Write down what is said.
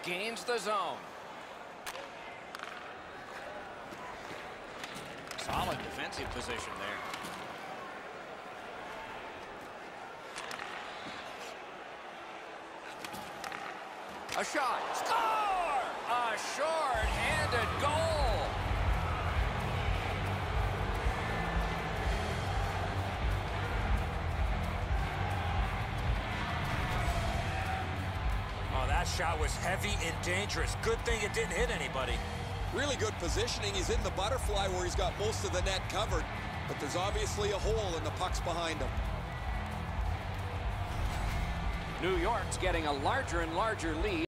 gains the zone. Solid defensive position there. A shot. Score! A short-handed goal. Oh, that shot was heavy and dangerous. Good thing it didn't hit anybody. Really good positioning. He's in the butterfly where he's got most of the net covered, but there's obviously a hole and the puck's behind him. New York's getting a larger and larger lead.